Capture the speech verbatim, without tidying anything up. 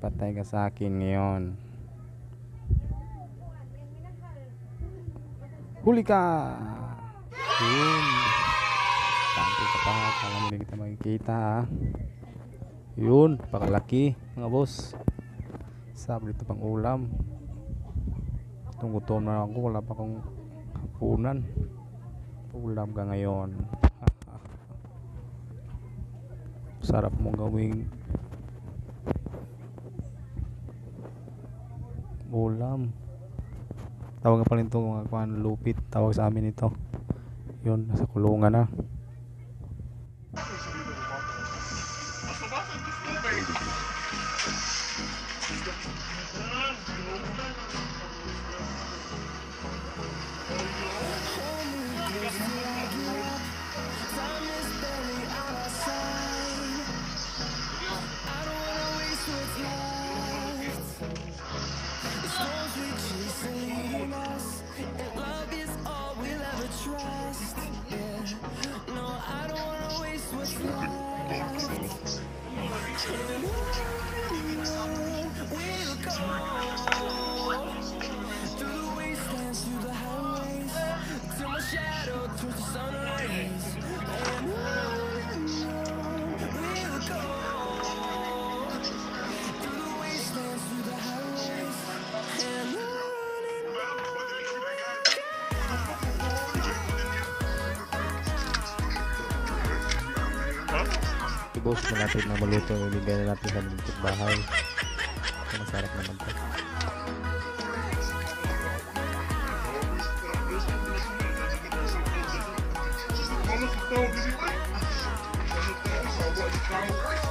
patay ka sa akin ngayon. Huli ka! Yun. Tanto ka pa. Kala mo na kita makikita ha. Yun. Pakalaki mga boss. Sabi dito pang ulam. Itong gutom na ako. Wala pa akong hapunan. Ulam ka ngayon. Sarap mong gawing ulam. Tawag nga pala ito mga kuhan, lupit. Tawag sa amin ito. Yun, nasa kulungan na. Boss, malapit na maluto. Iligay na natin sa lingkod bahay. Masarap naman to.